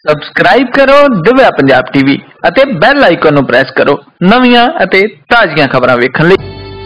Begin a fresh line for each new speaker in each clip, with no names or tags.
Subscribe ਕਰੋ Divya Punjab TV ਅਤੇ bell icon ਨੂੰ ਪ੍ਰੈਸ ਕਰੋ ਨਵੀਆਂ ਅਤੇ ਤਾਜ਼ੀਆਂ ਖਬਰਾਂ ਵੇਖਣ ਲਈ।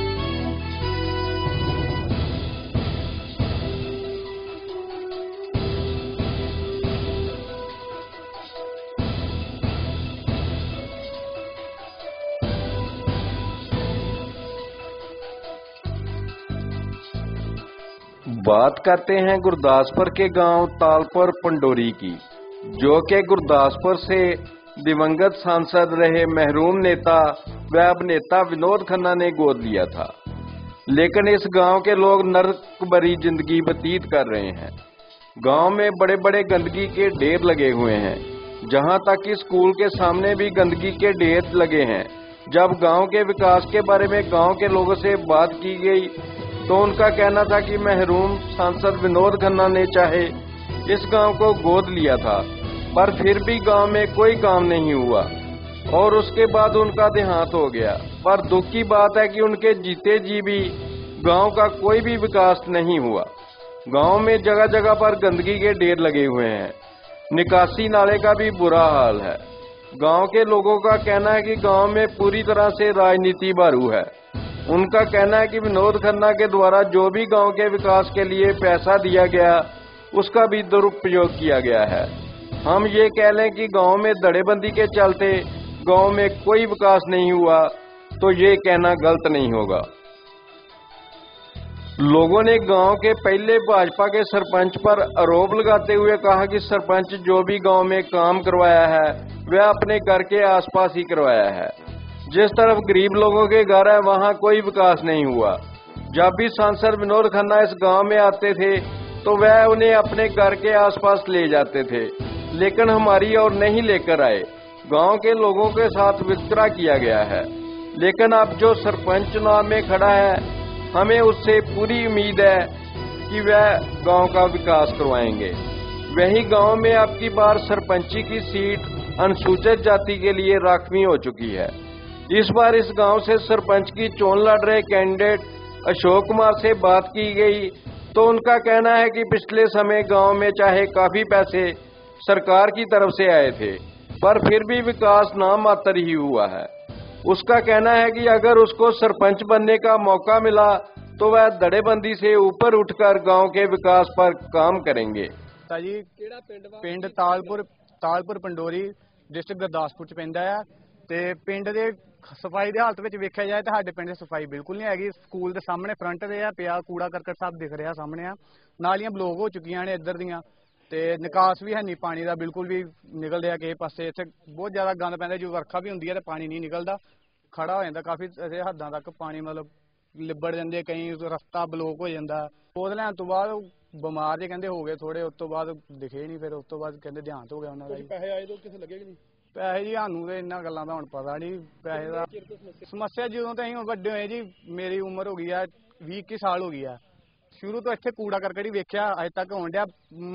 बात करते हैं गुरदासपुर के गांव तालपुर पंडोरी की, जो कि गुरदासपुर से दिवंगत सांसद रहे महरूम नेता व अभिनेता विनोद खन्ना ने गोद लिया था। लेकिन इस गांव के लोग नरक भरी जिंदगी व्यतीत कर रहे हैं। गांव में बड़े बड़े गंदगी के ढेर लगे हुए हैं, जहां तक कि स्कूल के सामने भी गंदगी के ढेर लगे हैं। जब गांव के विकास के बारे में गांव के लोगों से बात की गई तो उनका कहना था कि महरूम सांसद विनोद खन्ना ने चाहे इस गांव को गोद लिया था, पर फिर भी गांव में कोई काम नहीं हुआ और उसके बाद उनका देहांत हो गया। पर दुख की बात है कि उनके जीते जी भी गांव का कोई भी विकास नहीं हुआ। गांव में जगह जगह पर गंदगी के ढेर लगे हुए हैं, निकासी नाले का भी बुरा हाल है। गांव के लोगों का कहना है कि गांव में पूरी तरह से राजनीति भरू है। उनका कहना है कि विनोद खन्ना के द्वारा जो भी गांव के विकास के लिए पैसा दिया गया उसका भी दुरुपयोग किया गया है। हम ये कह लें कि गांव में धड़ेबंदी के चलते गांव में कोई विकास नहीं हुआ तो ये कहना गलत नहीं होगा। लोगों ने गांव के पहले भाजपा के सरपंच पर आरोप लगाते हुए कहा कि सरपंच जो भी गांव में काम करवाया है वह अपने घर के आसपास ही करवाया है। जिस तरफ गरीब लोगों के घर है वहां कोई विकास नहीं हुआ। जब भी सांसद विनोद खन्ना इस गांव में आते थे तो वह उन्हें अपने घर के आसपास ले जाते थे, लेकिन हमारी ओर नहीं लेकर आए। गांव के लोगों के साथ वितकरा किया गया है। लेकिन अब जो सरपंच चुनाव में खड़ा है, हमें उससे पूरी उम्मीद है कि वह गांव का विकास करवाएंगे। वही गांव में अब की बार सरपंची की सीट अनुसूचित जाति के लिए राखवी हो चुकी है। इस बार इस गांव से सरपंच की चोन लड़ रहे कैंडिडेट अशोक कुमार से बात की गई तो उनका कहना है कि पिछले समय गांव में चाहे काफी पैसे सरकार की तरफ से आए थे, पर फिर भी विकास नाम मात्र ही हुआ है। उसका कहना है कि अगर उसको सरपंच बनने का मौका मिला तो वह धड़ेबंदी से ऊपर उठकर गांव के विकास पर काम करेंगे।
जी पिंड तालपुर पंडोरी डिस्ट्रिक्ट गुरदासपुर च पैंदा है ते पिंड दे सफाई की हालत में वेख्या जाए तो साडे पिंड सफाई बिल्कुल नहीं हैगी। स्कूल के सामने फ्रंट दे पिया कूड़ा करकट सब दिख रहा सामने आ, नालियां ब्लॉक हो चुकी ने इधर दियां ते निकास भी है नहीं पानी का, बिल्कुल भी निकल रहा किसी पासे। इत्थे बहुत ज्यादा गंद पैंदा, जो वर्खा भी होंदी है तो पानी नहीं निकलता, खड़ा हो जाता काफी हद्दां तक पानी, मतलब लिबड़ जाते, कई रस्ता ब्लॉक हो जाता। गोद लैन तो बाद बीमार जे कहते हो गए थोड़े, उस तो बाद दिखे नहीं, फिर उस तो बाद कहते देहांत हो गया उन्होंने। पैसे आए तो किसे लगे नहीं पैसे जी, सानू तो इन्होंने गलों का हम पता नहीं पैसे का। समस्या जो तो अं व्डे होए जी, मेरी उम्र हो गई है 20 साल हो गई है। शुरू तो इतने कूड़ा करकट ही वेख्या अज तक होन दिया।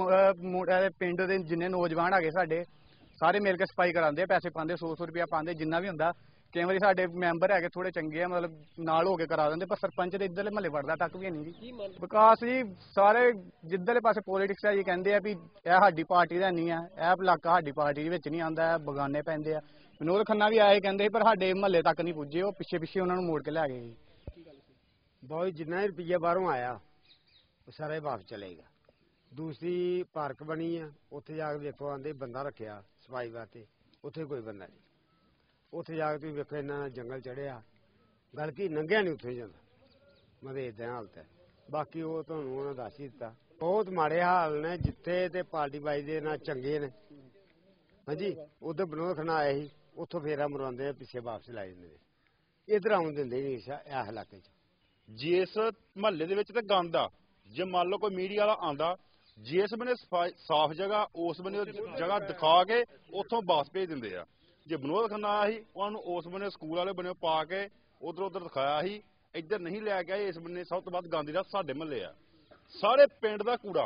पिंड के जिन्ने नौजवान है साडे सारे मिल के सफाई कराते, पैसे पाते, 100 रुपया पाते, जिन्ना भी होंदा। कई बार साडे मैंबर है थोड़े चंगे, मतलब नाल हो के करा देंगे, पर सरपंच तो इधरले महल्ले वड़दा तक भी नहीं जी। विकास जी सारे जिधरले पासे पॉलिटिक्स है जी, कहते हैं भी यह साडी पार्टी का नहीं है, यह इलाका साडी पार्टी विच नहीं आंदा, बगाने पैंदे आ। विनोद खन्ना भी आए कहते पर साडे महल्ले तक नहीं पुजे, वो पिछे पिछे उन्होंने मोड़ के लै गए।
बहुत जिन्ना रुपया बाहरों आया सारा वापस चलेगा। दूसरी पार्क बनी है, उत्थे जाके देखो आंदे बंदा रखिया सफाई वास्ते, उत्थे कोई बंदा नहीं। उत्थे जाके तुम वेखो इन्ना जंगल चढ़िया, गल की नंगिया नहीं उत्थे जाता, मतलब इदा हालत है। बाकी वो तुहानू उन्होंने दस ही दिता, बहुत माड़े हाल ने जिथे ते पार्टी बाई दे ना चंगे ने। हाँ जी, उधर विनोद खन्ना आए ही, उत्थों फेरा मरवाते पिछे वापस लाई जाते, इधर आउन दिंदे नहीं इस इलाके च।
जिस महल्ले दे विच ते गंद आ, जे मान लो कोई मीडिया वाला आंदा, जिस बने साफ जगह उस बने जगह दिखा के उतों वापस भेज दिंदे आ। जे विनोद खन्ना आया ही, उन्होंने उस बने स्कूल वाले बने पा के उधर उधर दिखाया ही, इधर नहीं लैके आए। इस बने सब तो बाद गंद जिहड़ा साडे महल्ले आ, सारे पिंड दा कूड़ा,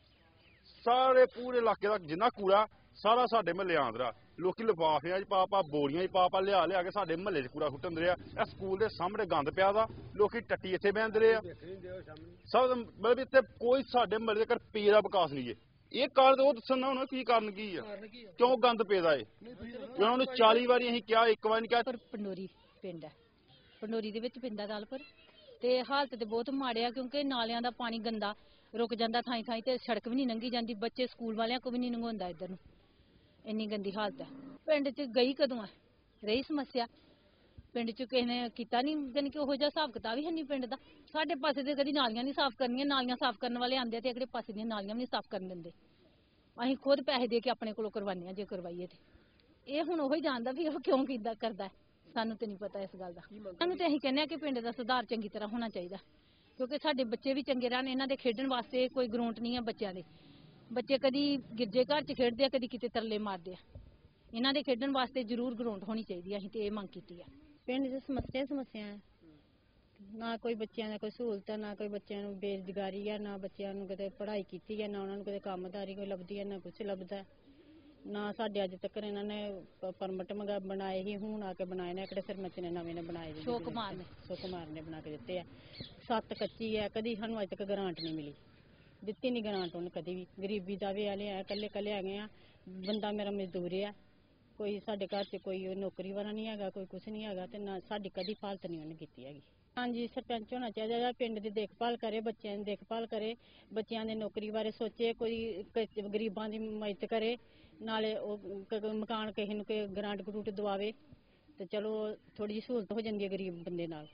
सारे पूरे इलाके का जिन्ना कूड़ा सारा साडे महल्ले आंदा। लोकी लिफाफियां च पा बोरियां च पा लिया के साडे महल्ले च कूड़ा सुट्टन दे आ। स्कूल के सामने गंद पिया दा, लोकी टट्टी इत्थे बहंदे रहे आ। सब मतलब इत्थे कोई साडे महल्ले तक पी दा विकास नहीं है। ਇਹ ਕਾਰਨ ਉਹ ਦੱਸਣ ਨਾ ਉਹਨਾਂ ਕੀ ਕਾਰਨ ਕੀ ਆ, ਕਿਉਂ ਗੰਦ ਪੈਦਾ ਏ। ਉਹਨਾਂ ਨੂੰ 40 ਵਾਰੀ ਅਸੀਂ ਕਿਹਾ, ਇੱਕ ਵਾਰ ਨਹੀਂ ਕਿਹਾ।
ਪਰ ਪੰਡੋਰੀ ਪਿੰਡ ਹੈ, ਪੰਡੋਰੀ ਦੇ ਵਿੱਚ ਪੈਂਦਾ ਤਾਲਪੁਰ, ਤੇ ਹਾਲਤ ਤੇ ਬਹੁਤ ਮਾੜੇ ਆ ਕਿਉਂਕਿ ਨਾਲਿਆਂ ਦਾ ਪਾਣੀ ਗੰਦਾ ਰੁਕ ਜਾਂਦਾ ਥਾਈ ਥਾਈ ਤੇ ਸੜਕ ਵੀ ਨਹੀਂ ਲੰਘੀ ਜਾਂਦੀ, ਬੱਚੇ ਸਕੂਲ ਵਾਲਿਆਂ ਕੋ ਵੀ ਨਹੀਂ ਲੰਘਾਉਂਦਾ ਇੱਧਰ ਨੂੰ, ਇੰਨੀ ਗੰਦੀ ਹਾਲਤ ਹੈ। ਪਿੰਡ 'ਚ ਗਈ ਕਦੋਂ ਆ, ਰਹੀ ਸਮੱਸਿਆ ਪਿੰਡ 'ਚ ਕਿਸੇ ਨੇ ਕੀਤਾ ਨਹੀਂ, ਜਾਣੀ ਕਿ ਉਹੋ ਜਿਹਾ ਹਿਸਾਬ ਕਿਤਾਬ ਵੀ ਹੈ ਨਹੀਂ ਪਿੰਡ ਦਾ। ਸਾਡੇ ਪਾਸੇ ਤੇ ਕਦੀ ਨਾਲੀਆਂ ਨਹੀਂ ਸਾਫ਼ ਕਰਨੀਆਂ, ਨਾਲੀਆਂ ਸਾਫ਼ ਕਰਨ ਵਾਲੇ ਆਉਂਦੇ ਤੇ ਅਗਲੇ ਪਾਸੇ ਦੀਆਂ ਨਾਲੀਆਂ ਵੀ ਨਹੀਂ ਸਾਫ਼ ਕਰਨ ਦਿੰਦੇ। ਅਸੀਂ ਖੁਦ ਪੈਸੇ ਦੇ ਕੇ ਆਪਣੇ ਕੋਲੋਂ ਕਰਵਾਉਂਦੇ ਹਾਂ ਜੇ ਕਰਵਾਈਏ ਤੇ। ਇਹ ਹੁਣ ਉਹੀ ਜਾਣਦਾ ਵੀ ਉਹ ਕਿਉਂ ਕਿੱਦਾਂ ਕਰਦਾ, ਸਾਨੂੰ ਤੇ ਨਹੀਂ ਪਤਾ ਇਸ ਗੱਲ ਦਾ। ਸਾਨੂੰ ਤੇ ਅਸੀਂ ਕਹਿੰਦੇ ਹਾਂ ਕਿ ਪਿੰਡ ਦਾ ਸੁਧਾਰ ਚੰਗੀ ਤਰ੍ਹਾਂ ਹੋਣਾ ਚਾਹੀਦਾ ਕਿਉਂਕਿ ਸਾਡੇ ਬੱਚੇ ਵੀ ਚੰਗੇ ਰਹਿਣ। ਇਹਨਾਂ ਦੇ ਖੇਡਣ ਵਾਸਤੇ ਕੋਈ ਗਰਾਊਂਡ ਨਹੀਂ ਹੈ ਬੱਚਿਆਂ ਦੇ, ਬੱਚੇ ਕਦੀ ਗਿਰਜੇ ਘਰ 'ਚ ਖੇਡਦੇ ਆ, ਕਦੀ ਕਿਤੇ ਤਰਲੇ ਮਾਰਦੇ ਆ। ਇਹਨਾਂ ਦੇ ਖੇਡਣ ਵਾਸਤੇ ਜ਼ਰੂਰ ਗਰਾਊਂਡ ਹੋਣੀ ਚਾਹੀਦੀ ਹੈ, ਅਸੀਂ ਤੇ ਇਹ ਮੰਗ ਕੀਤੀ ਆ। ਪਿੰਡ 'ਚ ਸਮੱਸਿਆ ਹੈ, ਨਾ ਕੋਈ ਬੱਚਿਆਂ ਦਾ ਕੋਈ ਸਹੂਲਤ ਹੈ, ਨਾ ਕੋਈ ਬੱਚਿਆਂ ਨੂੰ ਬੇਰੁਜ਼ਗਾਰੀ ਹੈ, ਨਾ ਬੱਚਿਆਂ ਨੂੰ ਕਿਤੇ ਪੜ੍ਹਾਈ ਕੀਤੀ ਹੈ, ਨਾ ਉਹਨਾਂ ਨੂੰ ਕਿਤੇ ਕੰਮਦਾਰੀ ਕੋਈ ਲੱਭਦੀ ਹੈ, ਨਾ ਕੁਛ ਲੱਭਦਾ। ਨਾ ਸਾਡੇ ਅੱਜ ਤੱਕ ਇਹਨਾਂ ਨੇ ਪਰਮਿਟ ਬਣਾਏ ਹੀ, ਹੁਣ ਆ ਕੇ ਬਣਾਏ ਨੇ, ਕਿਹੜੇ ਸਰਪੰਚ ਨੇ ਨਵੇਂ ਨੇ ਬਣਾਏ, ਸ਼ੋਕ ਕੁਮਾਰ ਨੇ ਬਣਾ ਕੇ ਦਿੱਤੇ ਆ। ਸੱਤ ਕੱਚੀ ਹੈ, ਕਦੀ ਸਾਨੂੰ ਅੱਜ ਤੱਕ ਗਰਾਂਟ ਨਹੀਂ ਮਿਲੀ, ਦਿੱਤੀ ਨਹੀਂ ਗਰਾਂਟ ਉਹਨੇ ਕਦੀ ਵੀ। ਗਰੀਬੀ ਦਾ ਵੀ ਵਾਲੇ ਆ, ਇਕੱਲੇ ਹੈਗੇ ਆ, ਬੰਦਾ ਮੇਰਾ ਮਜ਼ਦੂਰ ਆ, ਕੋਈ ਸਾਡੇ ਘਰ 'ਚ ਕੋਈ ਨੌਕਰੀ ਵਾਲਾ ਨਹੀਂ ਹੈਗਾ, ਕੋਈ ਕੁਛ ਨਹੀਂ ਹੈਗਾ, ਤੇ ਨਾ ਸਾਡੀ ਕਦੀ ਹਾਲਤ ਨਹੀਂ ਉਹਨੇ ਕੀਤੀ ਹੈਗੀ। ਹਾਂਜੀ, ਸਰਪੰਚ ਹੋਣਾ ਚਾਹੀਦਾ ਜਿਹੜਾ ਪਿੰਡ ਦੀ ਦੇਖਭਾਲ ਕਰੇ, ਬੱਚਿਆਂ ਦੀ ਦੇਖਭਾਲ ਕਰੇ, ਬੱਚਿਆਂ ਦੀ ਨੌਕਰੀ ਬਾਰੇ ਸੋਚੇ, ਕੋਈ ਗਰੀਬਾਂ ਦੀ ਮਦਦ ਕਰੇ, ਨਾਲੇ ਉਹ ਮਕਾਨ ਕਿਸੇ ਨੂੰ ਕੋਈ ਗਰਾਂਟ ਗਰੂਟ ਦਵਾਵੇ ਤੇ ਚਲੋ ਥੋੜੀ ਜਿਹੀ ਸਹੂਲਤ ਹੋ ਜਾਂਦੀ ਹੈ ਗਰੀਬ ਬੰਦੇ ਨਾਲ।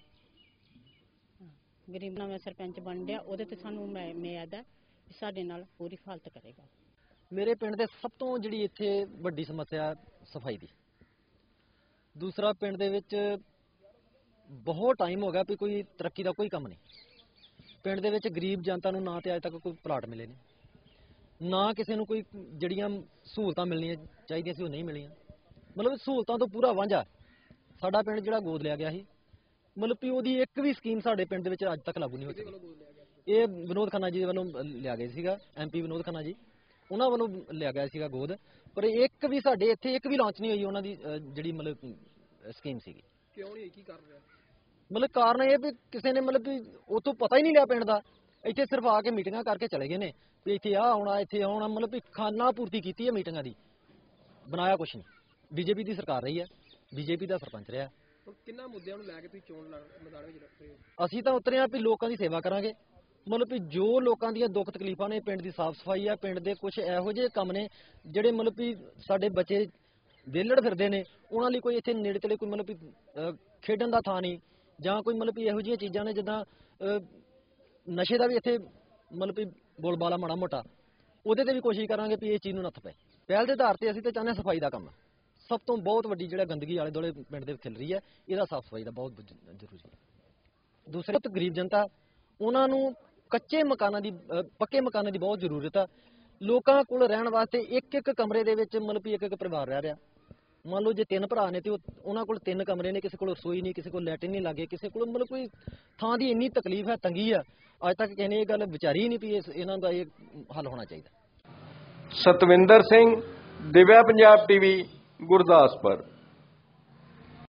ਗਰੀਬ ਨਵਾਂ ਸਰਪੰਚ ਬਣ ਗਿਆ, ਉਹਦੇ ਤੇ ਸਾਨੂੰ ਉਮੀਦ ਹੈ ਕਿ ਸਾਡੇ ਨਾਲ ਪੂਰੀ ਹਾਲਤ ਕਰੇਗਾ।
ਮੇਰੇ ਪਿੰਡ ਦੇ ਸਭ ਤੋਂ ਜਿਹੜੀ ਇੱਥੇ ਵੱਡੀ ਸਮੱਸਿਆ ਸਫਾਈ ਦੀ। ਦੂਸਰਾ, ਪਿੰਡ ਦੇ ਵਿੱਚ ਬਹੁਤ ਟਾਈਮ ਹੋ ਗਿਆ ਵੀ ਕੋਈ ਤਰੱਕੀ ਦਾ ਕੋਈ ਕੰਮ ਨਹੀਂ। ਪਿੰਡ ਦੇ ਵਿੱਚ ਗਰੀਬ ਜਨਤਾ ਨੂੰ ਨਾ ਤੇ ਅੱਜ ਤੱਕ ਕੋਈ ਪਲਾਟ ਮਿਲੇ ਨੇ, ਨਾ ਕਿਸੇ ਨੂੰ ਕੋਈ ਜਿਹੜੀਆਂ ਸਹੂਲਤਾਂ ਮਿਲਣੀਆਂ ਚਾਹੀਦੀਆਂ ਸੀ ਉਹ ਨਹੀਂ ਮਿਲੀਆਂ। ਮਤਲਬ ਸਹੂਲਤਾਂ ਤੋਂ ਪੂਰਾ ਵਾਂਝਾ। ਸਾਡਾ ਪਿੰਡ ਜਿਹੜਾ ਗੋਦ ਲਿਆ ਗਿਆ ਸੀ, ਮਤਲਬ ਕਿ ਉਹਦੀ ਇੱਕ ਵੀ ਸਕੀਮ ਸਾਡੇ ਪਿੰਡ ਦੇ ਵਿੱਚ ਅੱਜ ਤੱਕ ਲਾਗੂ ਨਹੀਂ ਹੋ ਸਕੀ। ਇਹ ਵਿਨੋਦ ਖੰਨਾ ਜੀ ਵੱਲੋਂ ਲਿਆ ਗਿਆ ਸੀਗਾ, MP ਵਿਨੋਦ ਖੰਨਾ ਜੀ, ਉਹਨਾਂ ਵੱਲੋਂ ਲਿਆ ਗਿਆ ਸੀਗਾ ਗੋਦ, ਪਰ ਇੱਕ ਵੀ ਸਾਡੇ ਇੱਥੇ ਇੱਕ ਵੀ ਲਾਂਚ ਨਹੀਂ ਹੋਈ ਉਹਨਾਂ ਦੀ ਜਿਹੜੀ ਮਤਲਬ ਸਕੀਮ ਸੀਗੀ।
ਕਿਉਂ ਨਹੀਂ, ਕੀ ਕਰ ਰਿਹਾ?
ਮਤਲਬ ਕਾਰਨ ਇਹ ਵੀ ਕਿਸੇ ਨੇ ਮਤਲਬ ਵੀ ਉੱਥੋਂ ਪਤਾ ਹੀ ਨਹੀਂ ਲਿਆ ਪਿੰਡ ਦਾ, ਇੱਥੇ ਸਿਰਫ ਆ ਕੇ ਮੀਟਿੰਗਾਂ ਕਰਕੇ ਚਲੇ ਗਏ ਨੇ ਵੀ ਇੱਥੇ ਆਹ ਆਉਣਾ, ਇੱਥੇ ਆਉਣਾ, ਮਤਲਬ ਵੀ ਖਾਨਾ ਪੂਰਤੀ ਕੀਤੀ ਹੈ ਮੀਟਿੰਗਾਂ ਦੀ, ਬਣਾਇਆ ਕੁਛ ਨਹੀਂ। BJP ਦੀ ਸਰਕਾਰ ਰਹੀ ਹੈ, BJP ਦਾ ਸਰਪੰਚ ਰਿਹਾ।
ਹੁਣ ਕਿੰਨਾ ਮੁੱਦਿਆਂ ਨੂੰ ਲੈ ਕੇ ਤੁਸੀਂ ਚੋਣ ਮੈਦਾਨ ਵਿੱਚ ਰੱਖਦੇ ਹੋ?
ਅਸੀਂ ਤਾਂ ਉਤਰੇ ਆ ਵੀ ਲੋਕਾਂ ਦੀ ਸੇਵਾ ਕਰਾਂਗੇ, ਮਤਲਬ ਵੀ ਜੋ ਲੋਕਾਂ ਦੀਆਂ ਦੁੱਖ ਤਕਲੀਫਾਂ ਨੇ, ਪਿੰਡ ਦੀ ਸਾਫ਼ ਸਫਾਈ ਆ, ਪਿੰਡ ਦੇ ਕੁਝ ਇਹੋ ਜਿਹੇ ਕੰਮ ਨੇ ਜਿਹੜੇ ਮਤਲਬ ਵੀ ਸਾਡੇ ਬੱਚੇ ਵਿਹਲੜ ਫਿਰਦੇ ਨੇ, ਉਹਨਾਂ ਲਈ ਕੋਈ ਇੱਥੇ ਨੇੜੇ ਤੇੜੇ ਕੋਈ ਮਤਲਬ ਵੀ ਖੇਡਣ ਦਾ ਥਾਂ ਨਹੀਂ, ਜਾਂ ਕੋਈ ਮਤਲਬ ਵੀ ਇਹੋ ਜਿਹੀਆਂ ਚੀਜ਼ਾਂ ਨੇ ਜਿੱਦਾਂ ਨਸ਼ੇ ਦਾ ਵੀ ਇੱਥੇ ਮਤਲਬ ਵੀ ਬੋਲਬਾਲਾ ਮਾੜਾ ਮੋਟਾ, ਉਹਦੇ ਤੇ ਵੀ ਕੋਸ਼ਿਸ਼ ਕਰਾਂਗੇ ਵੀ ਇਹ ਚੀਜ਼ ਨੂੰ ਨੱਥ ਪਏ। ਪਹਿਲ ਦੇ ਆਧਾਰ ਤੇ ਅਸੀਂ ਤਾਂ ਚਾਹੁੰਦੇ ਹਾਂ ਸਫਾਈ ਦਾ ਕੰਮ ਸਭ ਤੋਂ ਬਹੁਤ ਵੱਡੀ ਜਿਹੜਾ ਗੰਦਗੀ ਆਲੇ ਦੁਆਲੇ ਪਿੰਡ ਦੇ ਖਿਲ ਰਹੀ ਹੈ, ਇਹਦਾ ਸਾਫ਼ ਸਫਾਈ ਦਾ ਬਹੁਤ ਜ਼ਰੂਰੀ ਹੈ। ਦੂਸਰੇ, ਗਰੀਬ ਜਨਤਾ, ਉਹਨਾਂ ਨੂੰ ਕੱਚੇ ਮਕਾਨਾਂ ਦੀ ਪੱਕੇ ਮਕਾਨਾਂ ਦੀ ਬਹੁਤ ਜ਼ਰੂਰਤ ਆ। ਲੋਕਾਂ ਕੋਲ ਰਹਿਣ ਵਾਸਤੇ ਇੱਕ ਇੱਕ ਕਮਰੇ ਦੇ ਵਿੱਚ ਮਤਲਬ ਵੀ ਇੱਕ ਇੱਕ ਪਰਿਵਾਰ ਰਹਿ ਰਿਹਾ। ਮੰਨ ਲਓ ਜੇ 3 ਭਰਾ ਨੇ ਤੇ ਉਹਨਾਂ ਕੋਲ 3 ਕਮਰੇ ਨੇ, ਕਿਸੇ ਕੋਲ ਰਸੋਈ ਨਹੀਂ, ਕਿਸੇ ਕੋਲ ਲੈਟਰਿਨ ਨਹੀਂ ਲੱਗੇ, ਕਿਸੇ ਕੋਲ ਮਤਲਬ ਕੋਈ ਥਾਂ ਦੀ ਇੰਨੀ ਤਕਲੀਫ ਹੈ, ਤੰਗੀ ਆ, ਅੱਜ ਤੱਕ ਕਿਸੇ ਨੇ ਇਹ ਗੱਲ ਵਿਚਾਰੀ ਹੀ ਨਹੀਂ ਵੀ ਇਹਨਾਂ ਦਾ ਇਹ ਹੱਲ ਹੋਣਾ ਚਾਹੀਦਾ।
ਸਤਵਿੰਦਰ ਸਿੰਘ, ਦਿਵਿਆ ਪੰਜਾਬ TV, ਗੁਰਦਾਸਪੁਰ।